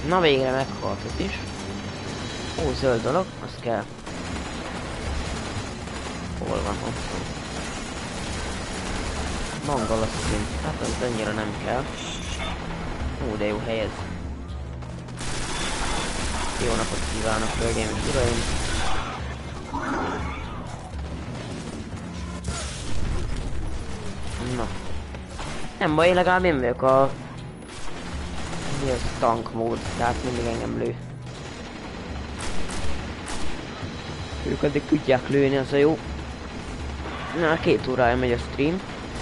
Na végre meghalt ez is. Ó, zöld dolog, azt kell. Hol van, ott van. Mangol a szint, hát az annyira nem kell. Ó, de jó hely ez. Jó napot kívánok, hölgyeim és uraim! Na. Nem baj, legalább én vagyok a... Mi az tank mód, tehát mindig engem lő. Ők addig tudják lőni, az a jó. Na, 2 órája megy a stream.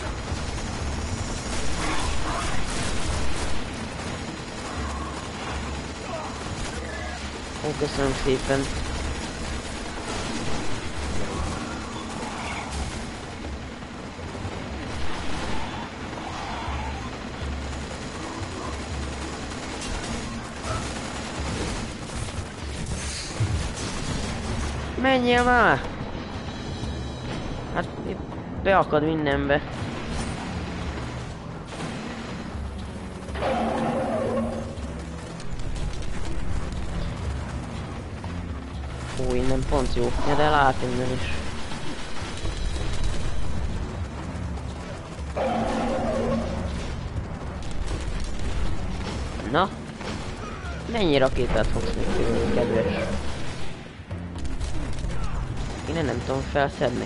Ó, köszönöm szépen. Menjél már! Hát itt beakad mindenbe. Ó, innen pont jó. Ja, de lát innen is. Na? Mennyi rakétát fogsz még tőle, kedves? Én nem tudom felszedni.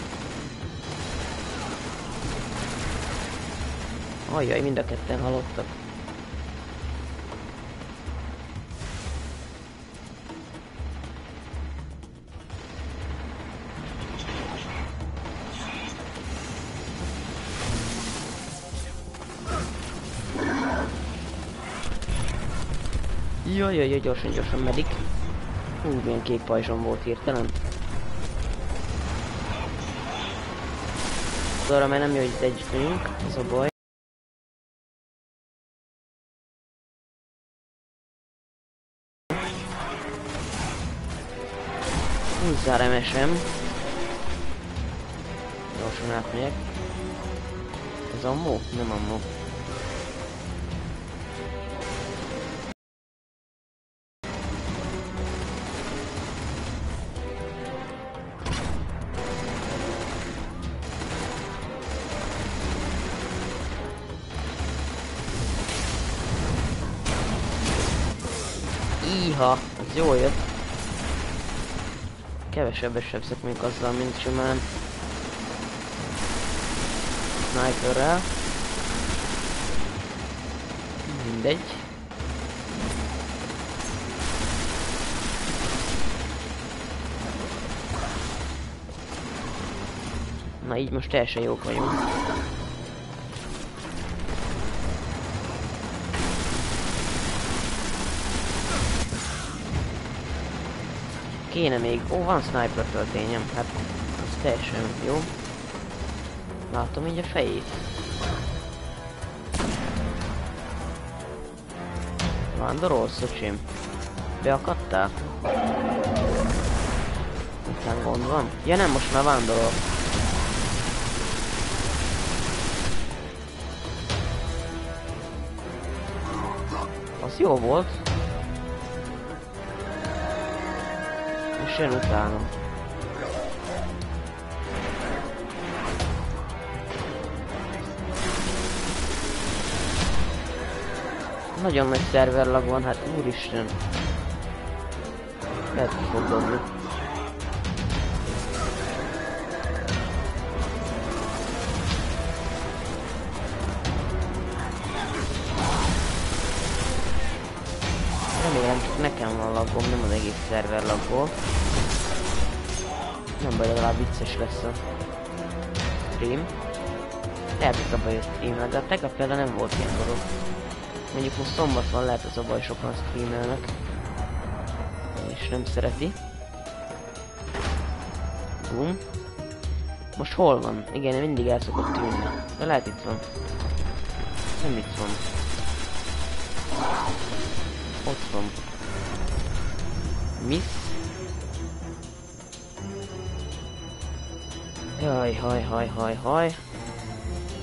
Ajjaj, mind a ketten halottak. Jaj, gyorsan medik. Hú, milyen kék pajzsom volt hirtelen. Arra már nem jó, hogy itt együtt vagyunk, ez a baj. Húzzál MS-em. Gyorsan átmegyek. Ez ammó? Nem ammó. Íha, az jól jött. Kevesebbet sebzek még azzal, mint simán sniperrel. Mindegy. Na így most teljesen jók vagyunk. Kéne még... Ó, van sniper töltényem, hát az teljesen jó. Látom így a fejét. Vándorolsz, öcsém? Beakadtál? Aztán gond van? Ja nem, most már vándorol. Az jó volt. És jön utána. Nagyon nagy szerverlag van, hát úristen. Lehet, hogy fog dobni. Remélem csak nekem van laggom, nem az egész szerver laggol. Nem baj, legalább vicces lesz a stream. Lehet, hogy a baj a stream, de tegnap például nem volt ilyen dolog. Mondjuk most szombat van, lehet az a baj, sokan streamelnek. És nem szereti. Boom. Most hol van? Igen, mindig el szokott tűnni. De lehet itt van. Nem itt van. Ott van. Miss. Jaj, haj.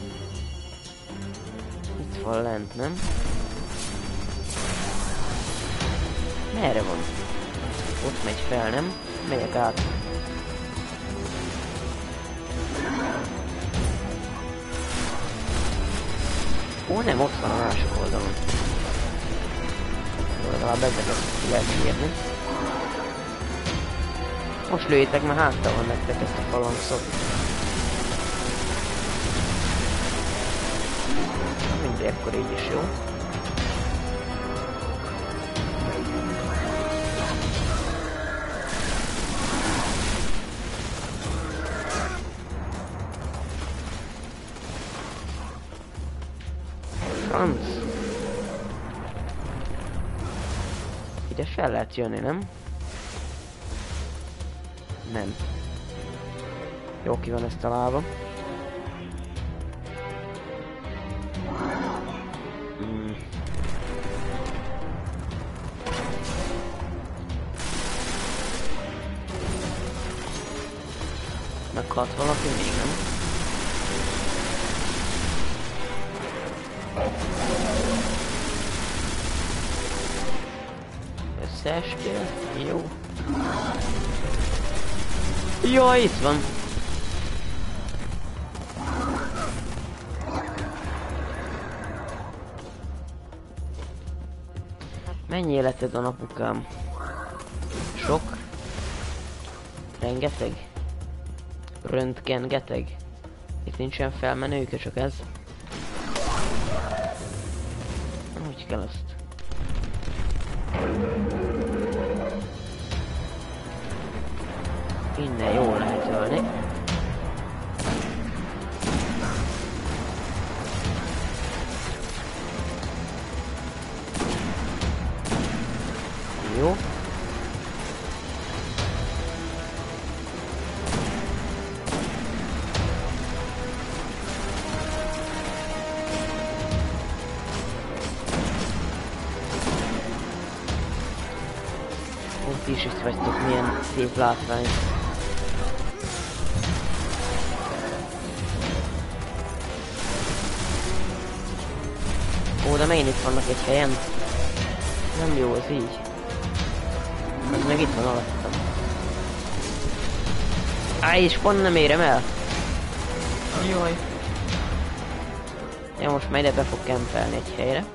Itt van lent, nem? Merre van? Ott megy fel, nem? Megyek át. Ó, nem, ott van a másik oldalon. Legalább ezeket ki lehet érni. Most lőjétek, mert hátra van nektek ezt a falanszot. Mindegy, akkor így is jó. Franc. Ide fel lehet jönni, nem? Nem. Jó, ki van ezt találva. Meghalt valaki még, nem? Összeestél? Jó. Jaj, itt van. Mennyi életed van, apukám? Sok? Rengeteg? Röntgengeteg? Itt nincsen felmenőke, csak ez. Úgy kell azt. Innen jól lehet ölni. Jó. Ott is itt vagytok, milyen szép látvány. Ó, de megint itt vannak egy helyen. Nem jó az így. Az meg itt van alattam. Áj, és pont nem érem el. Jaj. Ja, most majd ide be fog kempelni egy helyre.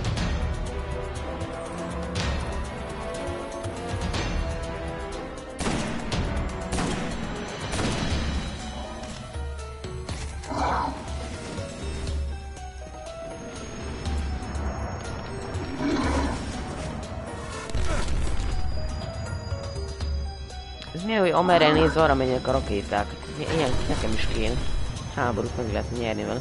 Ez mi, hogy amerre nézve arra menjenek a rakéták? Ilyen nekem is kéne. Háborút meg lehet nyerni vele.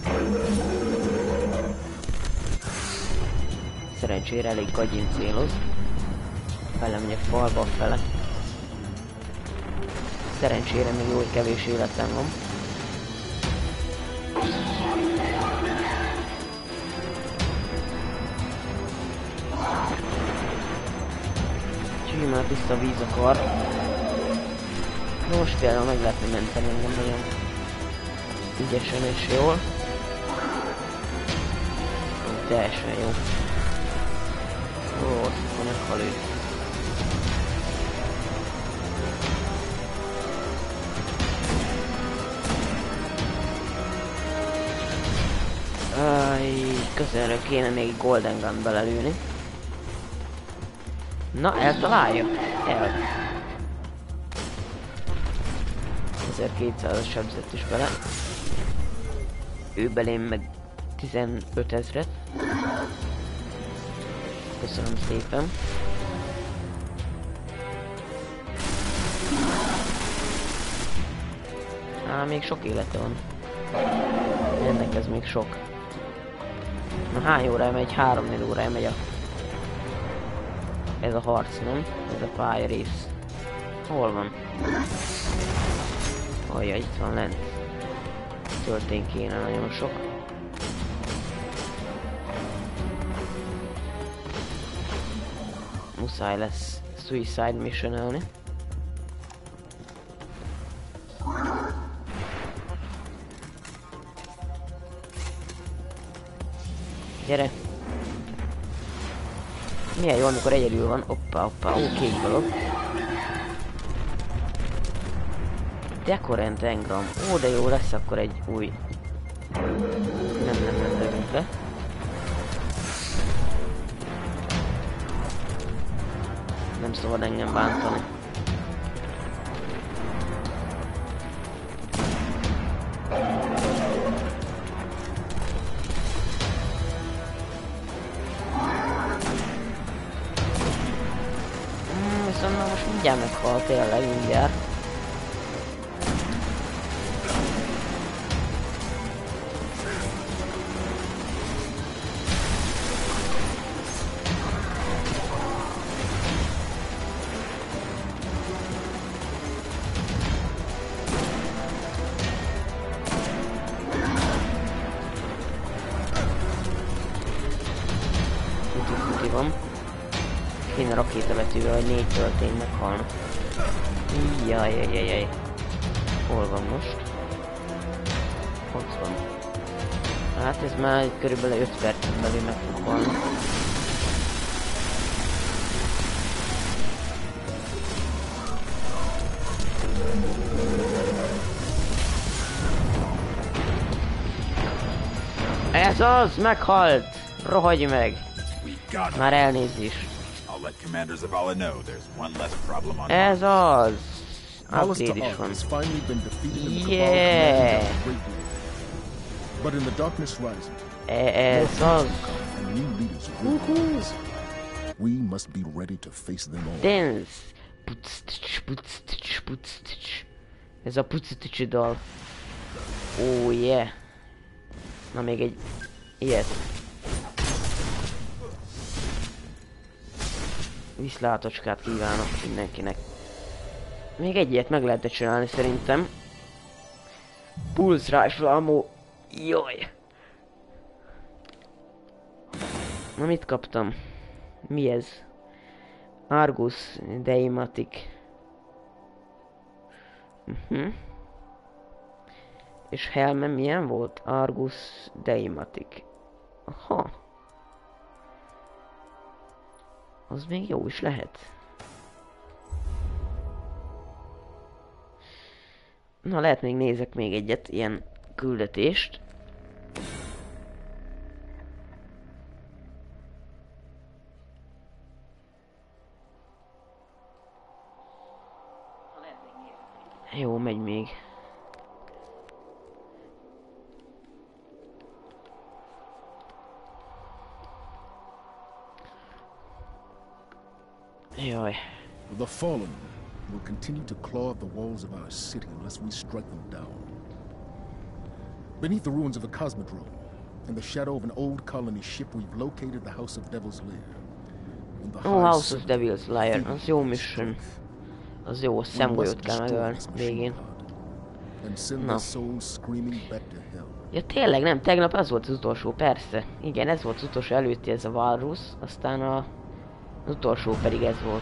Szerencsére elég gagyin céloz. Felemegyek falba fele. Szerencsére még jó, hogy kevés életem van. Csímát vissza a víz akar. Most például meg lehetne menteni engem nagyon ügyesen és jól. Teljesen jó. Ó, azt meghal ő. Közelről kéne még Golden Gun belelőni. Na, eltalálja? El. 1200-as sebzett is bele. Ő belém meg 15 000-et. Köszönöm szépen. Még sok élete van. Ennek ez még sok. Na hány órája megy? 3-4 órája megy ez a harc, nem? Ez a pálya rész. Hol van? Ajja, itt van lent. Történt kéne nagyon sok. Muszáj lesz Suicide Mission-elni. Gyere! Milyen jó, amikor egyedül van. Hoppá, kék dolog. Decorant engram. Ó, de jó, lesz akkor egy új... Nem, lövünk le. Nem szabad engem bántani. Viszont na most mindjárt meghal, tényleg mindjárt. Van. Kéne rakétavetővel, vagy 4 töltény meghalnak. Jaj. Hol van most? Ott van. Hát ez már körülbelül 5 percen belül meg fog halni. Ez az! Meghalt! Rohagy meg! Már elnézést. Ez az! Upgrade is van. Yeah! Ez az! We must be ready to face them all. Dance! Ez a puctics dal. Oh yeah! Na még egy ilyet. Viszlátocskát kívánok mindenkinek. Még egy ilyet meg lehetne csinálni szerintem. Pulse Rifle Ammo. Jaj! Na mit kaptam? Mi ez? Argus Deimatic. És helmem milyen volt? Argus Deimatic. Aha. Az még jó is lehet. Na, lehet még nézek még egyet, ilyen küldetést. Jó, megy még. Jaj. The fallen will continue to claw at the walls of our city unless we strike them down. Beneath the ruins of the Cosmodrome, in the shadow of an old colony ship, we've located the House of Devil's Lair. House of Devil's Lair, az jó mission. Az jó, szemgolyót kell megölni végén. Na. Ja tényleg nem, tegnap ez volt az utolsó, persze. Igen, ez volt az utolsó, előtti ez a Walrus, aztán az utolsó pedig ez volt.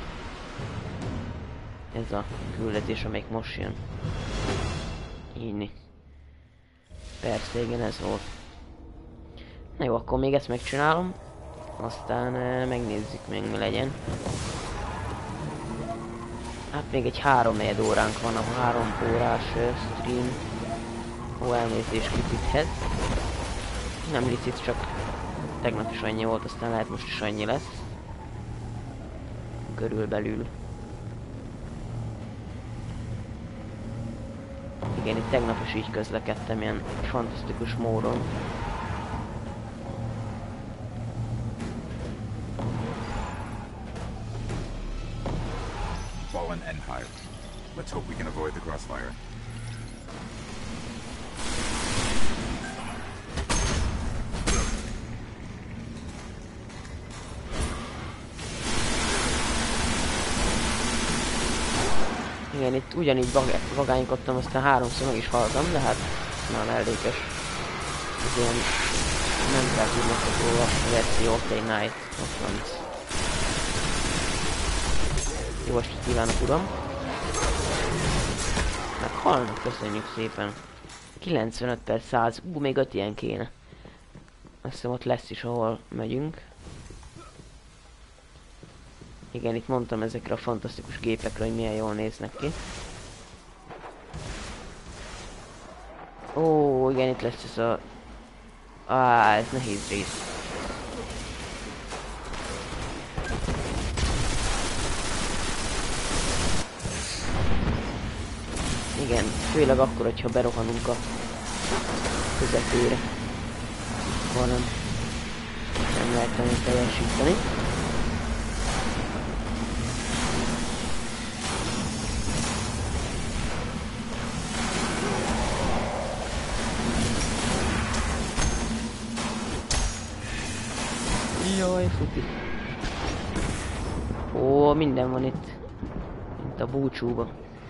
Ez a küldetés, amelyik most jön. Így. Persze, igen, ez volt. Na jó, akkor még ezt megcsinálom. Aztán megnézzük még mi legyen. Hát még egy 3-4 óránk van a 3 órás stream. Ó, elnézést Licithez. Nem Licit, csak tegnap is annyi volt, aztán lehet most is annyi lesz. Körülbelül. Igen, itt tegnap is így közlekedtem ilyen fantasztikus módon. Fallen Empire. Let's hope we can avoid the crossfire. Igen, itt ugyanígy vagánykodtam, aztán 3-szor meg is haltam, de hát már mellékes. Ez ilyen nem kell tudnokató a verzió, OK Night, ott van. Jó estét kívánok, uram! Meghalnak, köszönjük szépen. 95/100, még 5 ilyen kéne. Azt hiszem ott lesz is, ahol megyünk. Igen, itt mondtam ezekre a fantasztikus gépekre, hogy milyen jól néznek ki. Ó, igen, itt lesz ez a... ez nehéz rész. Igen, főleg akkor, hogyha berohanunk a közepére. Akkor nem lehet tenni teljesíteni. Jaj, futi. Ó, minden van itt. Mint a búcsúba.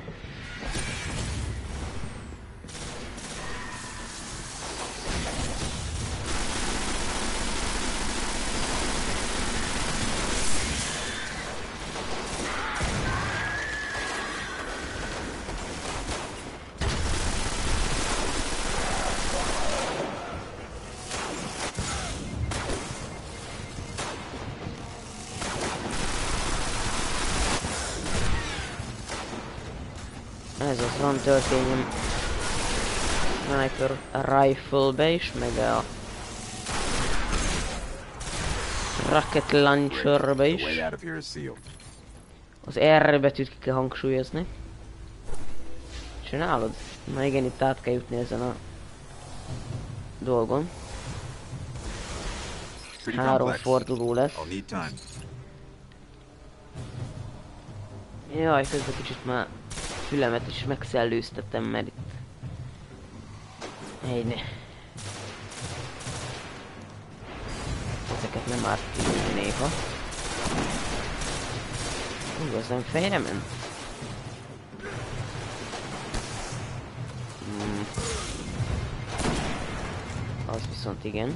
Ez az van történjen Sniper Rifle-be is, meg a Rocket Launcher-be is. Az R betűt ki kell hangsúlyozni. Csinálod? Na igen, itt át kell jutni ezen a dolgon. 3 forduló lesz. Jaj, közben kicsit már fülemet is megszellőztetem, mert itt... Helyne. Ezeket nem árt kívülni néha. Az nem fejre ment? Az viszont igen.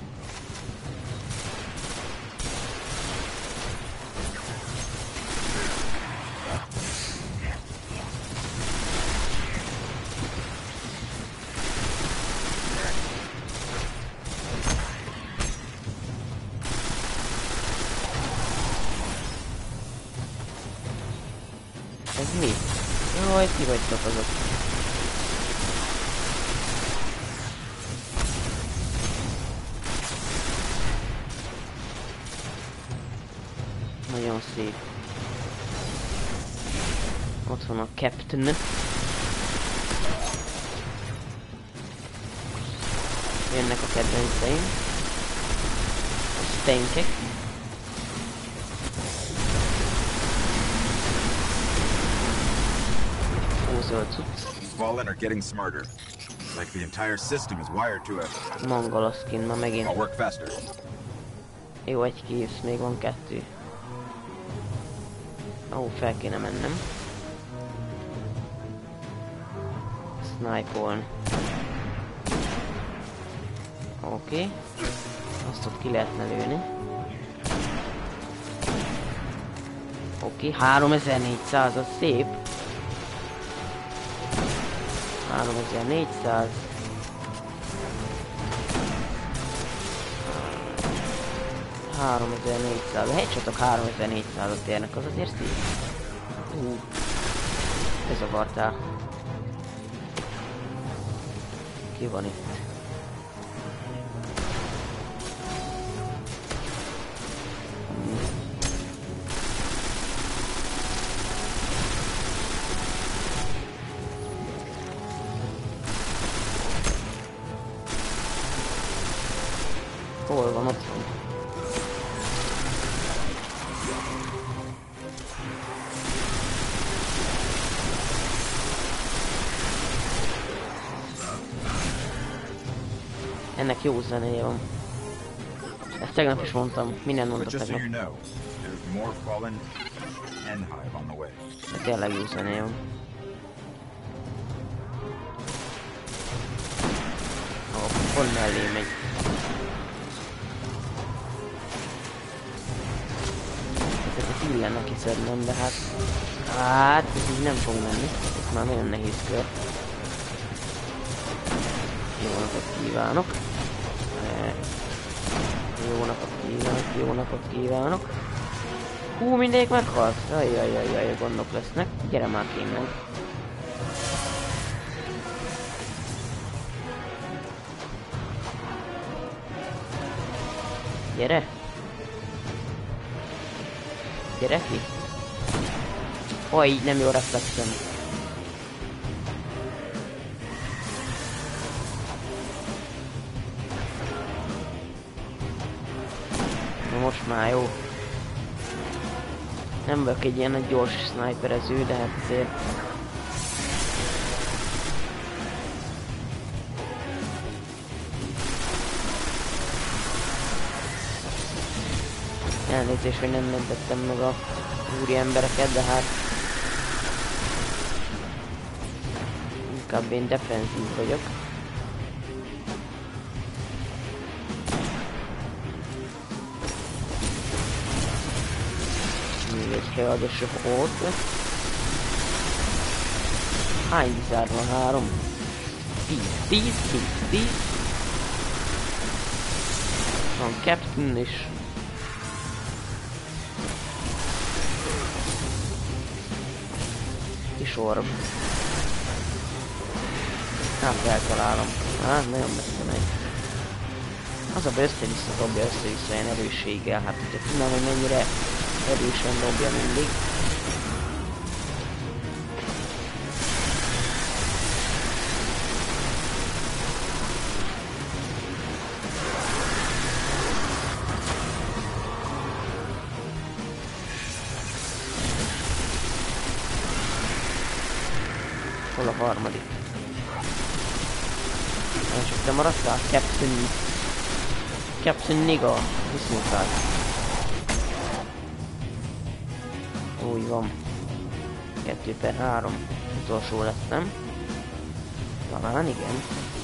Ez mi? Jaj, ki vagytok azok? Nagyon szép. Ott van a Captain. Jönnek a kedvenceim. A stenkek. Fallen are getting smarter. Like the entire system is wired to it. Mongola skin ma megint. I'll work faster. Jó, egy kész, még van 2. Ó, fel kéne mennem. Snipe-oln. Oké. Azt ott ki lehetne lőni. Oké, 3400, az szép. 3400. A headshot-ok 3400-at érnek, az azért szép. Bezavartál. Ki van itt? Hol van, ott van. Ennek jó zenéje van. Ezt tegnap is mondtam, minden mondtam tegnap. De tényleg jó zenéje van. Pont mellé megy. Ezeket illene kiszednem, de hát ez így nem fog menni. Ez már nagyon nehéz kör. Jó napot kívánok! Jó napot kívánok! Hú, mindegyik meghalt. Jaj, gondok lesznek. Gyere már kémen. Gyere! Gyere ki! Ó, így nem jó reflexem. Na most már jó. Nem vagyok egy ilyen nagy gyors sniperező, de hát azért... Elnézést, hogy nem mentettem meg a úri embereket, de hát... Inkább én defenzív vagyok. Még egy feladásra ott. Hány bizár van? 3? 10. Van Captain is. Kis orb. Hát eltalálom. Hát nagyon messze megy. Az a baj, össze-vissza dobja össze-vissza ilyen erősséggel. Hát ugye tudnám, hogy mennyire erősen dobja mindig. Hol a harmadik? Csak te maradtál? Captain Niga. Viszontlát. Úgy van. 2/3. Utolsó lettem. Talán igen.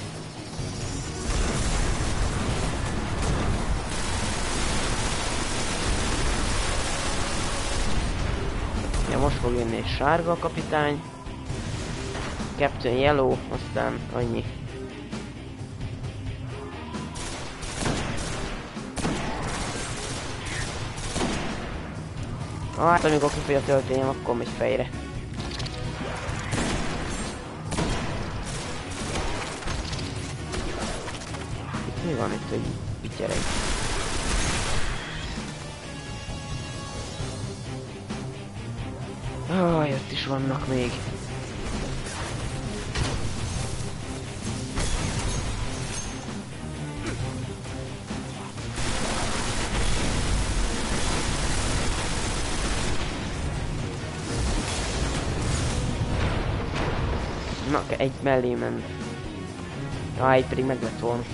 Ja, most fog jönni egy sárga kapitány. Captain Yellow, aztán annyi. Hát amikor kifogy a töltényem, akkor megy fejre. Itt mi van itt, hogy pityereg? Ott is vannak még. Na, egy mellé ment. Egy pedig meg lett volna.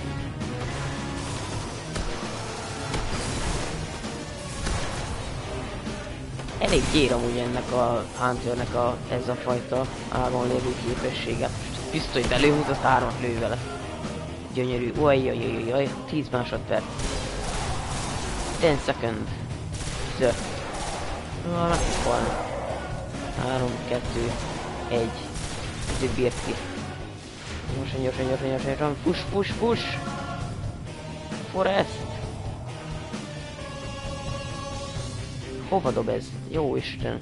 Elég gyér amúgy ennek a Hunternek ez a fajta ágon lévő képessége. Pisztolyt előhúz, azt 3-at lő vele. Gyönyörű. Ojjjjjjjjjjj. 10 másodperc. 10 second. Zöld. Meg fog halni. 3, 2, 1. Bírt ki. Gyorsan. Push. Forrest. Hova dob ez? Jó Isten.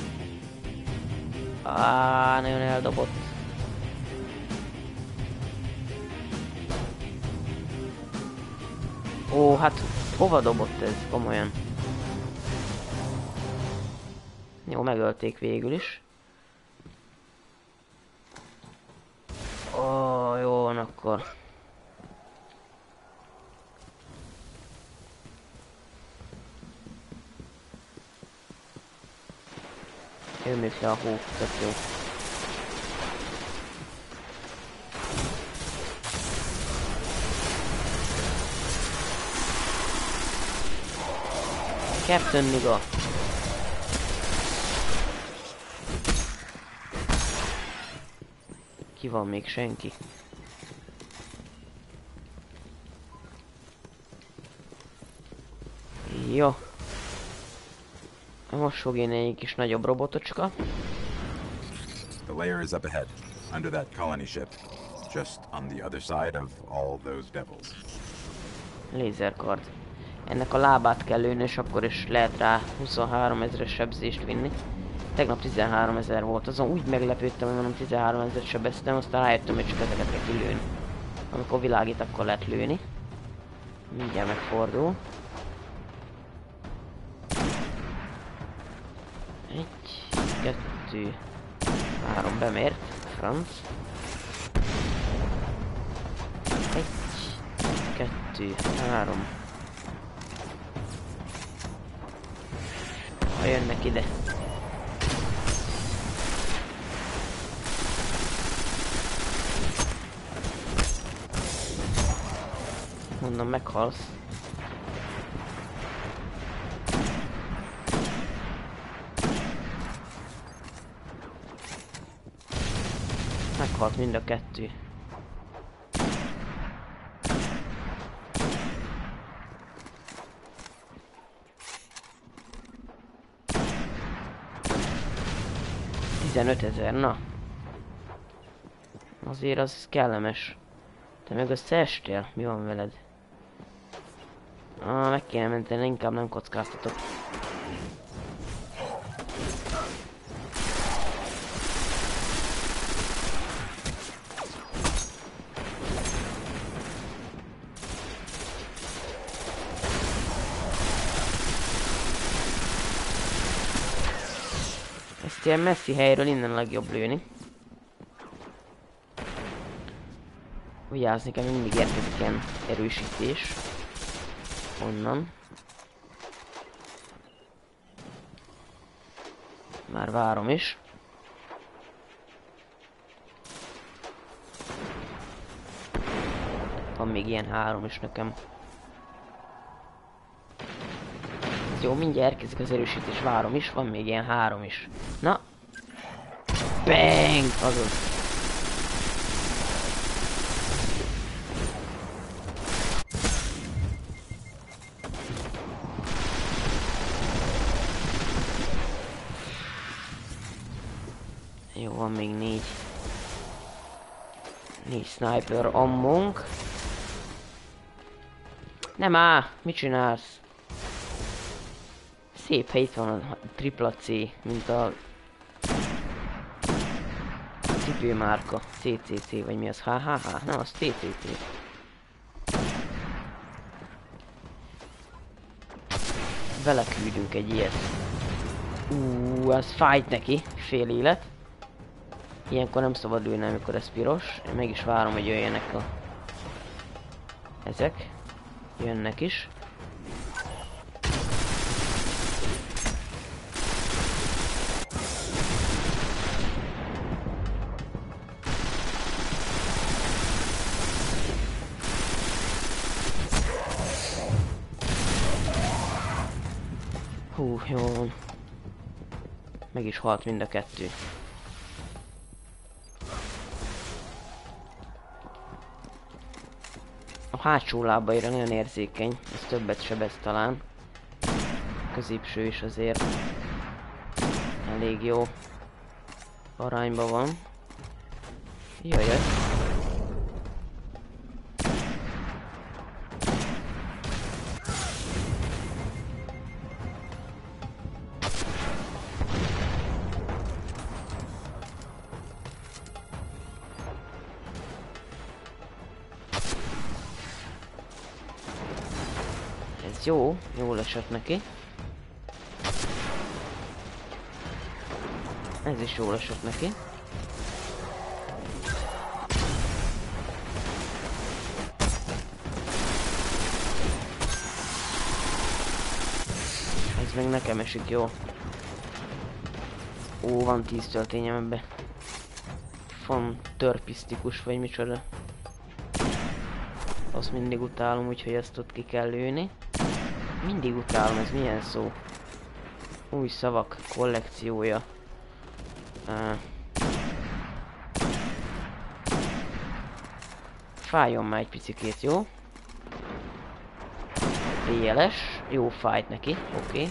Nagyon eldobott. Hát hova dobott ez? Komolyan. Jó, megölték végül is. Jó van akkor. Jönnék le a hó, tök jó. Captain Niga. Ki van még? Senki. Jó. Most fog jönni egy kis nagyobb robotocska. The lair is up ahead, under that colony ship, just on the other side of all those devils. Lézerkard. Ennek a lábát kell lőni, és akkor is lehet rá 23 000-es sebzést vinni. Tegnap 13 000 volt, azon úgy meglepődtem, hogy mondom 13 000-et sebeztem, aztán rájöttem, hogy csak ezeket kell kilőni. Amikor világít, akkor lehet lőni. Mindjárt megfordul. 1, 2, 3 bemért, franc. 1, 2, 3. Ha jönnek ide. Mondom, meghalsz. Meghalt mind a kettő. $15 000, na. Azért az kellemes. Te meg összeestél? Mi van veled? Meg kéne menteni, inkább nem kockáztatok. Ezt ilyen messzi helyről innen a legjobb lőni. Vigyázni kell, mindig érkezik ilyen erősítés. Onnan. Már várom is. Van még ilyen 3 is nekem. Jó, mindjárt érkezik az erősítés, várom is, van még ilyen 3 is. Na! Bang! Azaz. Jó, van még 4. 4 sniper ammónk. Nem á! Mit csinálsz? Szép hely, itt van a tripla C, mint a cipőmárka. CCC, vagy mi az? HHH? Nem, az CCC. Vele küldünk egy ilyet. Az fájt neki, fél élet. Ilyenkor nem szabad lőni, amikor ez piros. Én meg is várom, hogy jöjjenek a... ezek. Jönnek is. Hú, jó van. Meg is halt mind a kettő. A hátsó lábaira nagyon érzékeny, ez többet sebez talán. A középső is azért elég jó arányban van. Jajjaj. Ez jó, jól esett neki. Ez is jól esett neki. Ez meg nekem esik jó. Ó, van 10 töltényem ebbe. Van törpisztikus vagy micsoda. Azt mindig utálom, úgyhogy ezt ott ki kell lőni. Mindig utálom, ez milyen szó? Új szavak kollekciója. Fájjon már egy picikét, jó? PLS, jó fájt neki, oké.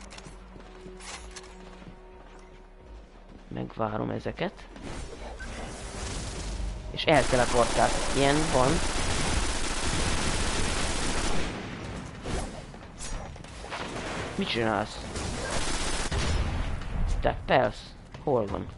Megvárom ezeket. És elteleportált. Ilyen van. Mit csinálsz? Steppelsz? Hol van?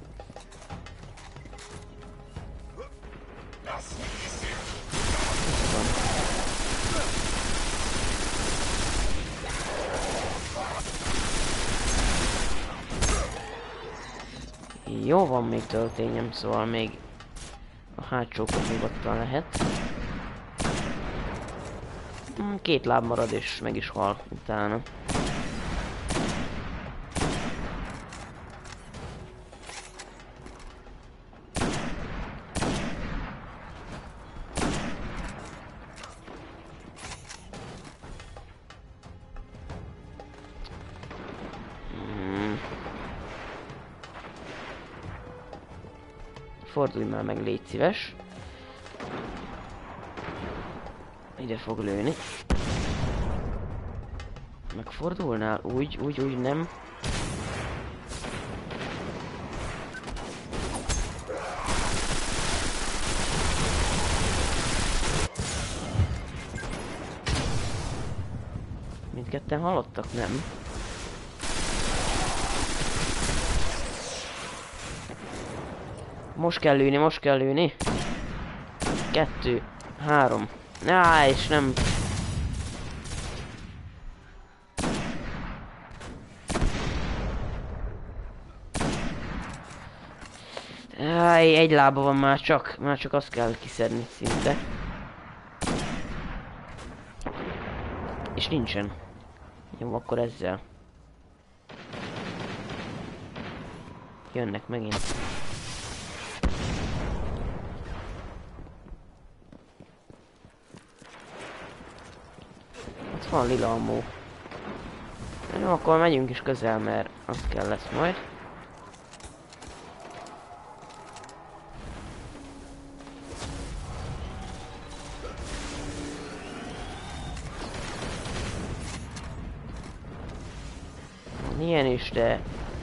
Jó, van még töltényem, szóval még a hátsókot nyugodtan lehet. 2 láb marad és meg is hal utána. Fordulj már meg, légy szíves. Ide fog lőni. Megfordulnál? Úgy, nem. Mindketten halottak? Nem. Most kell lőni. 2, 3. És nem. Egy lába van már csak azt kell kiszedni szinte. És nincsen. Jó, akkor ezzel. Jönnek megint. Ott van lila ammó. Jó, akkor megyünk is közel, mert az kell lesz majd. Ilyen is, de...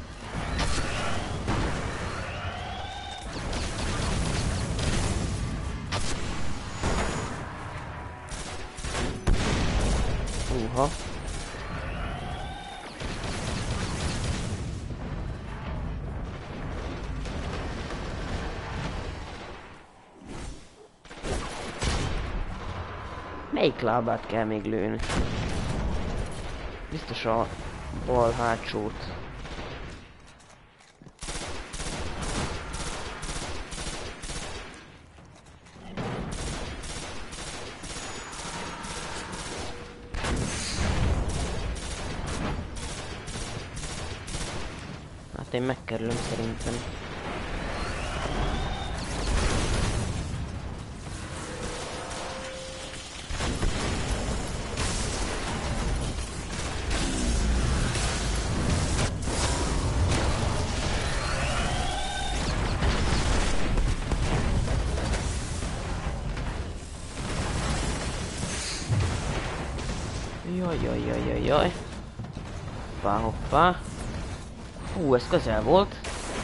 Uha. Melyik lábát kell még lőni? Biztos a bal hátsót. Hát én megkerülöm szerintem. Jaj. Hoppá. Hú, ez közel volt.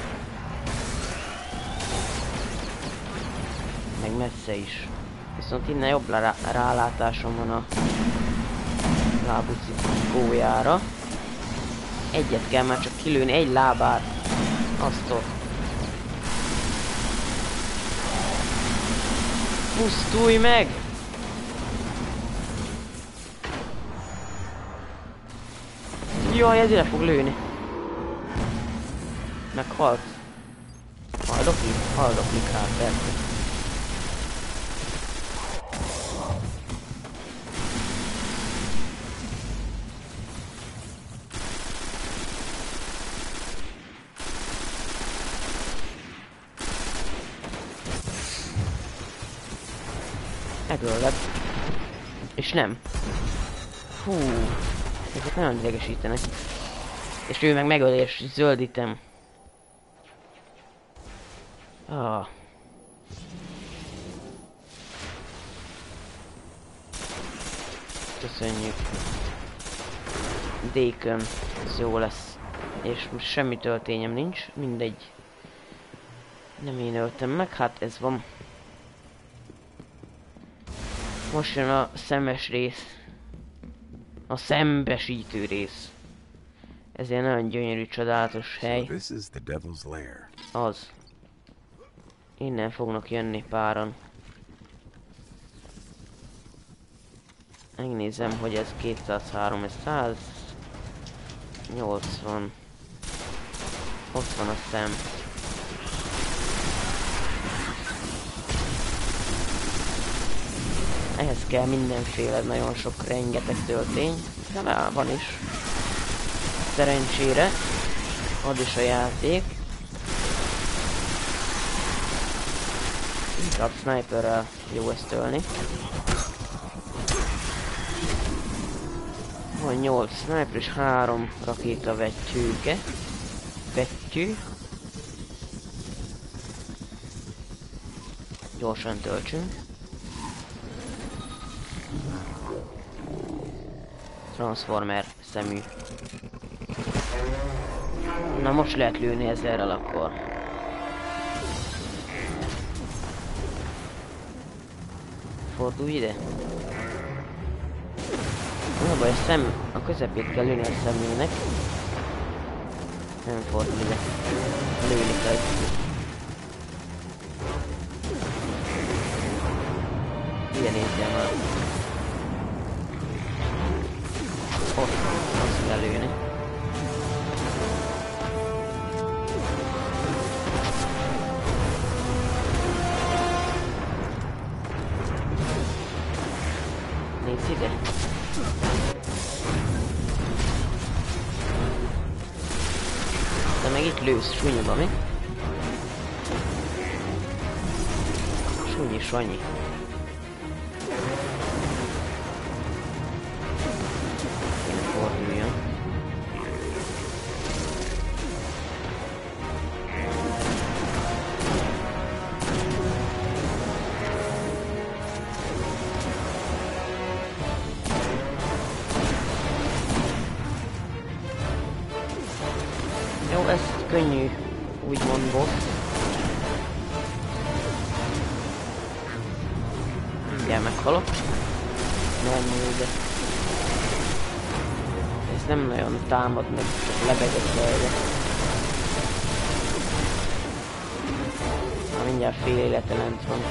Meg messze is. Viszont innen jobb rálátásom van a lábuci gólyára. Egyet kell már csak kilőni, egy lábát. Azt ott. Pusztulj meg! Jaj, ez ide fog lőni. Meghalt. Haldoklik hát persze. Megöllek. És nem. Hú. Ezek nagyon idegesítenek. És ő meg megöl és zöldítem. Ah. Köszönjük. Dékön. Ez jó lesz. És most semmi töltényem nincs. Mindegy. Nem én öltem meg. Hát ez van. Most jön a szemes rész. A szembesítő rész. Ez ilyen nagyon gyönyörű, csodálatos So hely. this is the Devil's Lair. Az. Innen fognak jönni páran. Megnézem, hogy ez 203, ez 180. Ott van a szem. Ehhez kell mindenféle, nagyon sok, rengeteg töltény. De már van is. Szerencsére. Ad is a játék. Inkább sniperrel jó ezt tölni. Van 8 sniper és 3 rakéta vettyűke. Vettyű. Gyorsan töltsünk. Transformer szemű. Na most lehet lőni ezerrel akkor. Fordulj ide. Na baj, a közepét kell lőni a személynek. Nem fordul ide. Lőni kell. Ide nézzél már. Ott, azt kell lőni. Nézz ide. De meg itt lősz súlyba, mi? Súnyi, sanyi. Kéne forduljon. Jó, ez könnyű, úgymond boss. Mindjárt meghalok. Nem ide. Ez nem nagyon támad meg, csak lebegett rajta. Mindjárt fél élete lent van.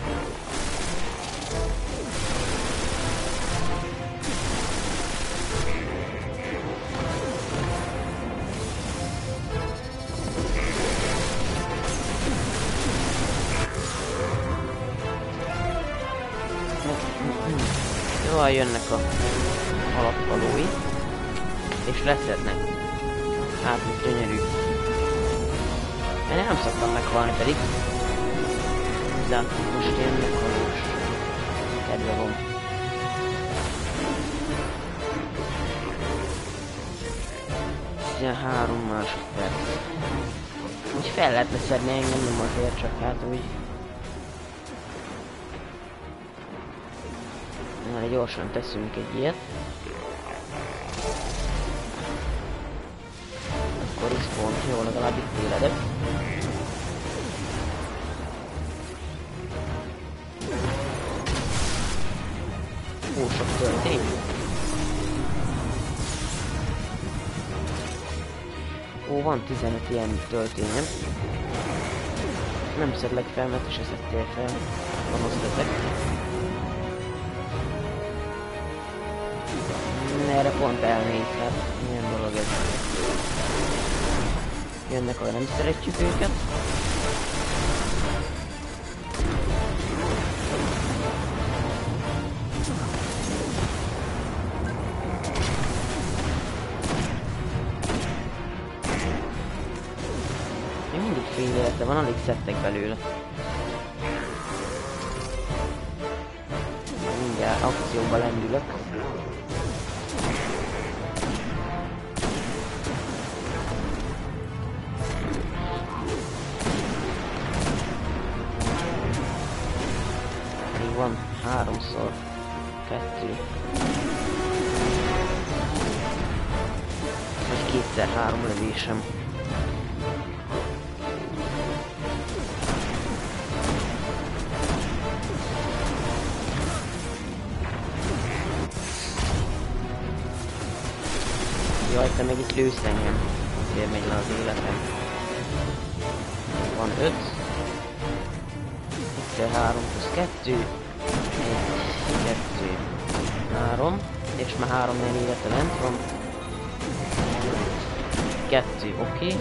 Jól jönnek a alapvalói, és leszednek. Hát, ez gyönyörű. Én nem szoktam meghalni pedig. De most én meghalós kedve van. Ilyen 3 másodperc. Úgy fel lehetne szedni engem, nem azért, csak hát úgy. Már gyorsan teszünk egy ilyet. Akkor is pont jó, legalább itt éledek. Ó, sok töltény. Ó, van 15 ilyen töltényem. Nem szedlek fel, mert is szedtél fel. Gonoszletek. Erre pont elnéz, hát milyen dolog ez. Jönnek, ahol nem szeretjük őket. Még mindig fél élete van, alig szedtek belőle. Mindjárt akcióba lendülök. Van 3-szor 2. Vagy 2x3 lövésem. Jaj, te meg itt lősz engem. Azért megy le az életem. Van 5. 3 plusz 2. 1, 2, 3. És már 3 élete lent van. 2, oké.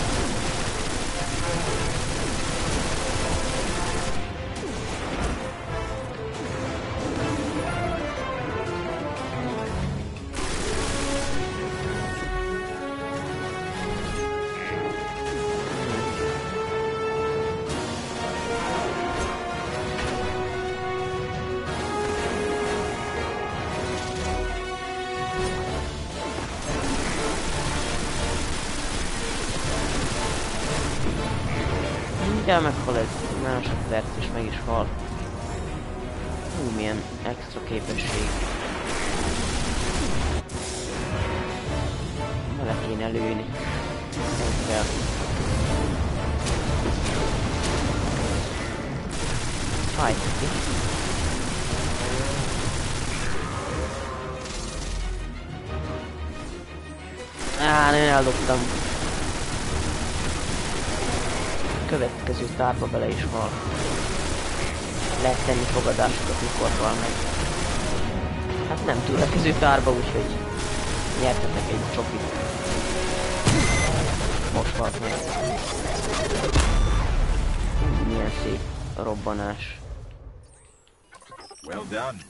Mindjárt meghal ez másodperc és meg is hal. Hú, milyen extra képesség. Vele kéne lőni. Nem kell. Fájt ki. Nagyon eldobtam. Következő tárba bele is hal. Lehet tenni fogadásokat, mikor hal meg. Hát nem következő tárba, úgyhogy nyertetek egy csokit. Most halt meg. Milyen szép robbanás. Well done.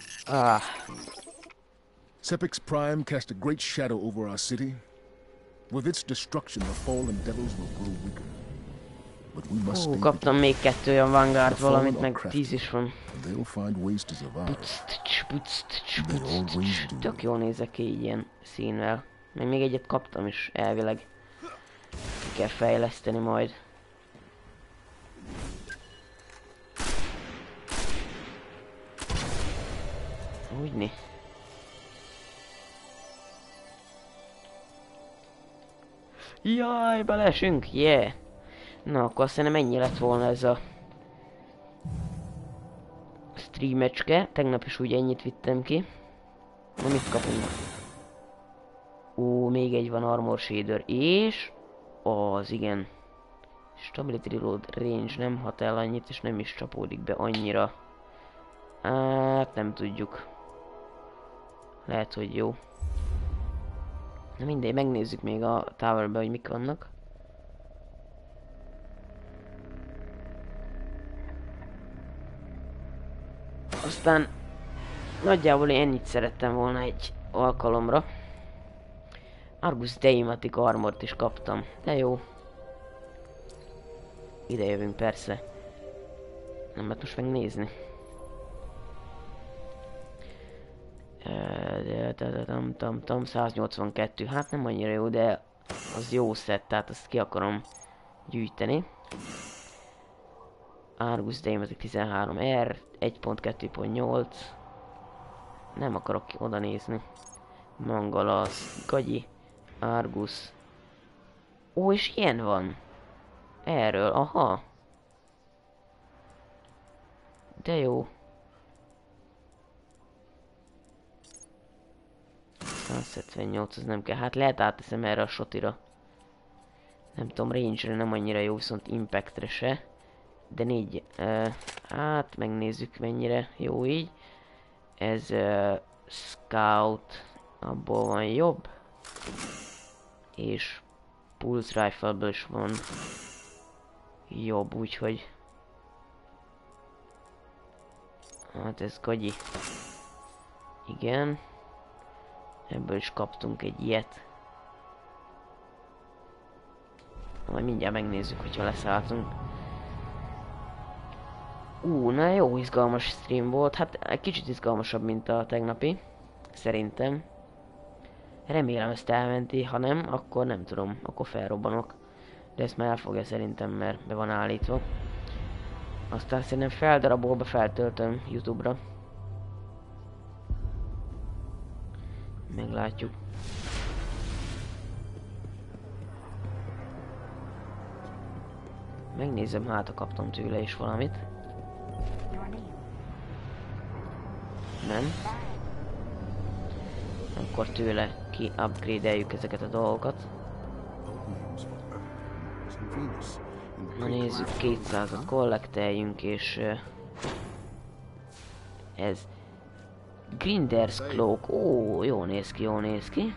Sepix Prime cast a great shadow over our city. With its destruction, the fallen devils will grow weaker. But we must stay kaptam még 2 olyan Vanguard valamit, meg 10 is van. They'll find ways to survive. They always do. Tök jól nézek ki így ilyen színvel. Meg még egyet kaptam is elvileg. Ki kell fejleszteni majd. Úgyni. Jaj, belesünk, yeah! Na, akkor szerintem ennyi lett volna ez a streamecske. Tegnap is úgy ennyit vittem ki. Na, mit kapunk? Ó, még egy van Armor Shader, és az igen. Stability Reload Range nem hat el annyit, és nem is csapódik be annyira. Hát nem tudjuk. Lehet, hogy jó. Na mindegy, megnézzük még a Towerbe, hogy mik vannak. Aztán nagyjából én ennyit szerettem volna egy alkalomra. Argus Deimatic Armort is kaptam, de jó. Ide jövünk persze. Nem lehet most megnézni. 182, hát nem annyira jó, de az jó szett, tehát azt ki akarom gyűjteni. Argus Deimatic 13R, 1.2.8. Nem akarok oda nézni. Mangalas, Gagyi, Argus. Ó, és ilyen van. Erről, aha. De jó. 178, az nem kell. Hát lehet átteszem erre a shotira. Nem tudom, range-re nem annyira jó, viszont impactre se. De 4. Hát megnézzük mennyire jó így. Ez Scout, abból van jobb. És Pulse Rifle-ből is van jobb, úgyhogy... Hát ez Gagyi. Igen. Ebből is kaptunk egy ilyet. Majd mindjárt megnézzük, hogyha leszálltunk. Na jó, izgalmas stream volt. Hát egy kicsit izgalmasabb, mint a tegnapi. Szerintem. Remélem ezt elmenti, ha nem, akkor nem tudom, akkor felrobbanok. De ezt már elfogja szerintem, mert be van állítva. Aztán szerintem feldarabolva feltöltöm YouTube-ra. Meglátjuk. Megnézem, hát ha kaptam tőle is valamit. Nem. Akkor tőle ki upgrade-eljük ezeket a dolgokat. Na nézzük, 200-at kollekteljünk, és ez Grinder's Cloak. Ó, jól néz ki, jól néz ki.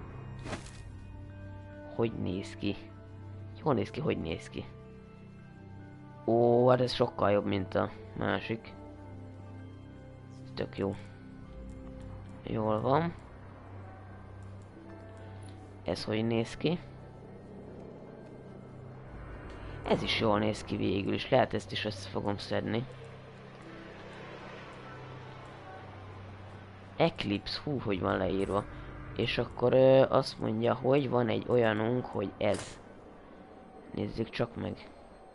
Hogy néz ki? Jól néz ki, hogy néz ki? Ó, hát ez sokkal jobb, mint a másik. Tök jó. Jól van. Ez hogy néz ki? Ez is jól néz ki végül is. Lehet ezt is össze fogom szedni. Eclipse, hú, hogy van leírva. És akkor azt mondja, hogy van egy olyanunk, hogy ez. Nézzük csak meg.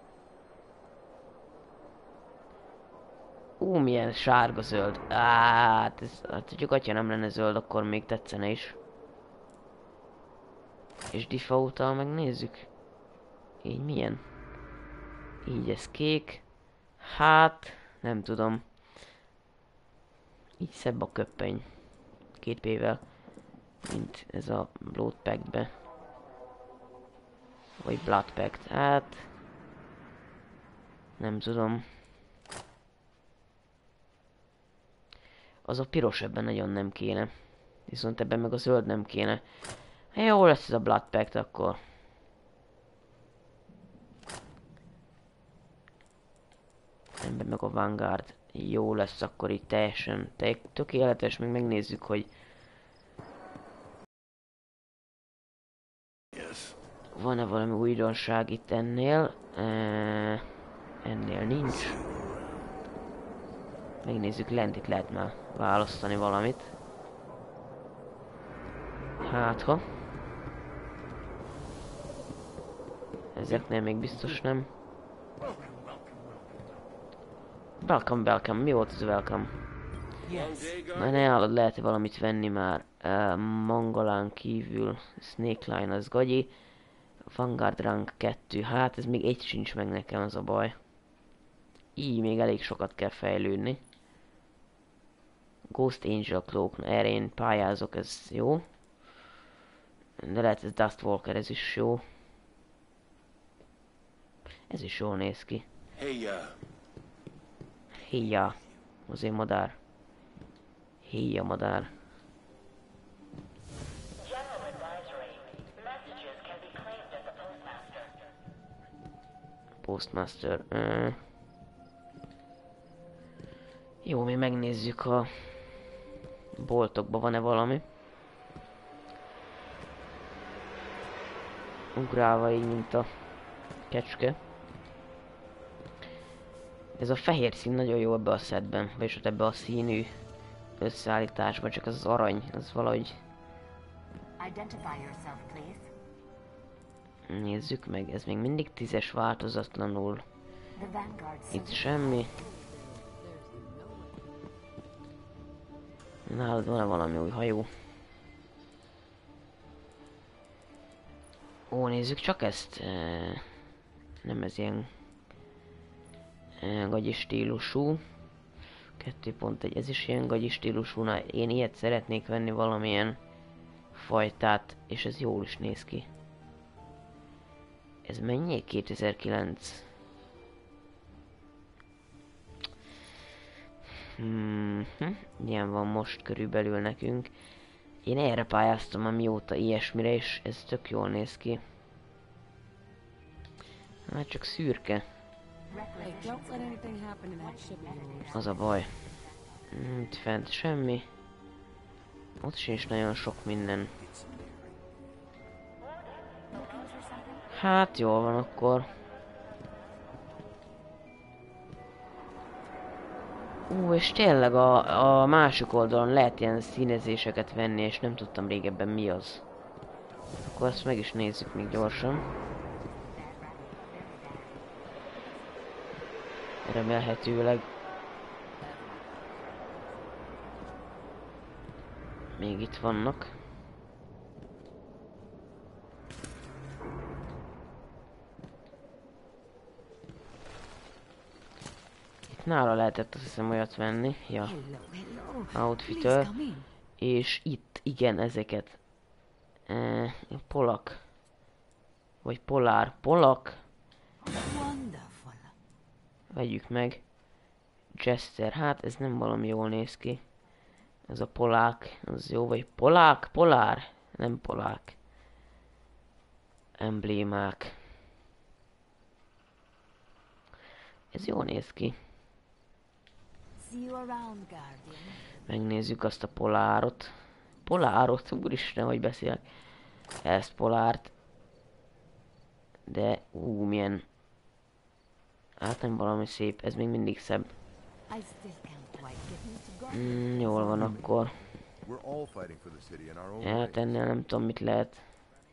Milyen sárga-zöld. Hát ez, hát hogyha atya nem lenne zöld, akkor még tetszene is. És default-tal megnézzük. Így milyen? Így ez kék. Hát, nem tudom. Így szebb a köppeny. 2P-vel. Mint ez a Blood Pact-be. Vagy Blood Pact. Hát... nem tudom. Az a piros ebben nagyon nem kéne. Viszont ebben meg a zöld nem kéne. Hát jó lesz ez a Blood Pact akkor. Ebben meg a Vanguard. Jó lesz akkor itt teljesen tökéletes. Még megnézzük, hogy... van-e valami újdonság itt ennél? Ennél nincs. Megnézzük lent, itt lehet már választani valamit. Hát ha. Ezeknél még biztos nem. Welcome. Mi volt ez a welcome? Na ne hallod, lehet valamit venni már. Mongolán kívül. Snake Line az gagyi. Vanguard rank 2. Hát ez még egy sincs meg nekem, az a baj. Így még elég sokat kell fejlődni. Ghost Angel Cloak, na erre én pályázok, ez jó. De lehet ez Dustwalker, ez is jó. Ez is jól néz ki. Héja. Az én madár. Héja madár. Postmaster. Jó, mi megnézzük a boltokban van-e valami. Ugrálva így, mint a kecske. Ez a fehér szín nagyon jó ebbe a setben, vagyis ott ebbe a színű összeállításban, csak az arany, az valahogy... Nézzük meg, ez még mindig 10-es változatlanul. Itt semmi. Nálad van-e valami új hajó? Ó, nézzük csak ezt. Nem ez ilyen gagyi stílusú. 2.1, ez is ilyen gagyi stílusú. Na, én ilyet szeretnék venni, valamilyen fajtát, és ez jól is néz ki. Ez mennyi? 2009. Ilyen van most körülbelül nekünk. Én erre pályáztam amióta ilyesmire, és ez tök jól néz ki. Hát csak szürke. Az a baj. Itt fent semmi. Ott sincs nagyon sok minden. Hát jól van akkor. És tényleg a másik oldalon lehet ilyen színezéseket venni, és nem tudtam régebben mi az. Akkor azt meg is nézzük még gyorsan. Remélhetőleg még itt vannak. Nála lehetett azt hiszem olyat venni, ja. Outfitter. És itt, igen, ezeket. Polak. Vagy polár. Polak. Wonderful. Vegyük meg. Jester. Hát ez nem valami jól néz ki. Ez a polák. Az jó. Vagy polák? Polár. Nem polák. Emblémák. Ez jól néz ki. See you around, Guardian. Megnézzük azt a polárot. Polárot? Úristen, hogy beszélek. Ezt polárt. De, milyen... Hát nem valami szép, ez még mindig szebb. I still can't quite get into God. Jól van akkor. We're all fighting for the city in our own way. Hát ennél nem tudom mit lehet.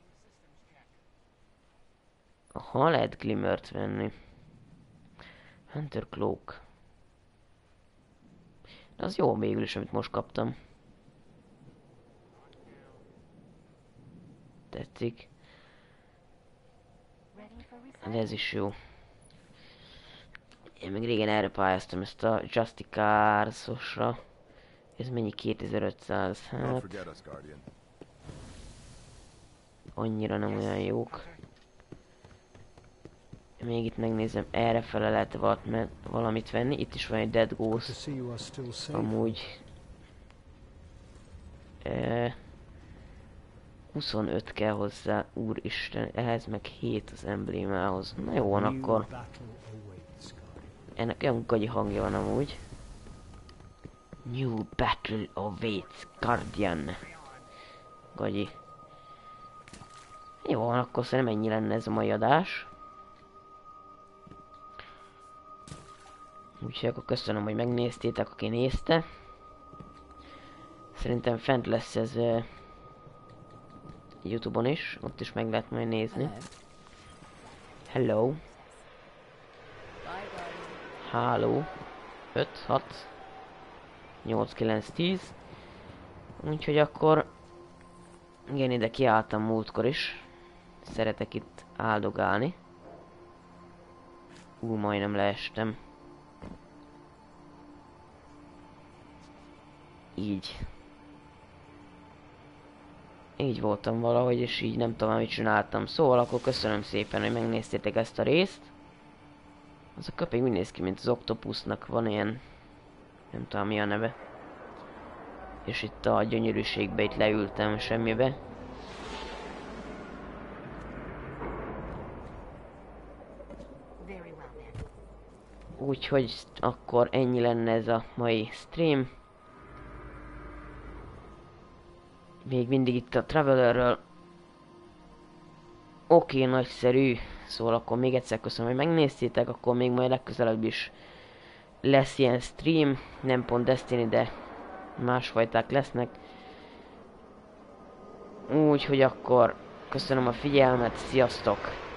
Aha, lehet Glimmert venni. Hunter Cloak. Az jó végül is, amit most kaptam. Tetszik. De ez is jó. Én még régen erre pályáztam, ezt a Justicars-osra. Ez mennyi? 2500? Don't Hát forget us, Guardian. annyira nem olyan jók. Még itt megnézem, errefele lehet valamit venni. Itt is van egy Dead Ghost. Amúgy 25 kell hozzá, úristen, ehhez meg 7 az emblémához. Na jó van akkor. Ennek olyan gagyi hangja van amúgy. New battle awaits, Guardian. Gagyi. Jó van, akkor szerintem ennyi lenne ez a mai adás. Úgyhogy akkor köszönöm, hogy megnéztétek, aki nézte. Szerintem fent lesz ez YouTube-on is, ott is meg lehet majd nézni. Hello. Bye, Guardian. Háló. 5, 6, 8, 9, 10. Úgyhogy akkor... Igen, ide kiálltam múltkor is. Szeretek itt áldogálni. Majdnem leestem. Így. Így voltam valahogy, és így nem tudom, mit csináltam. Szóval akkor köszönöm szépen, hogy megnéztétek ezt a részt. Az a köpék úgy néz ki, mint az Octopusnak van ilyen... Nem tudom, mi a neve. És itt a gyönyörűségbe itt leültem semmibe. Very well then. Úgyhogy akkor ennyi lenne ez a mai stream. Még mindig itt a Travelerről. Oké, nagyszerű. Szóval akkor még egyszer köszönöm, hogy megnéztétek. Akkor még majd legközelebb is lesz ilyen stream. Nem pont Destiny, de másfajták lesznek. Úgyhogy akkor köszönöm a figyelmet. Sziasztok!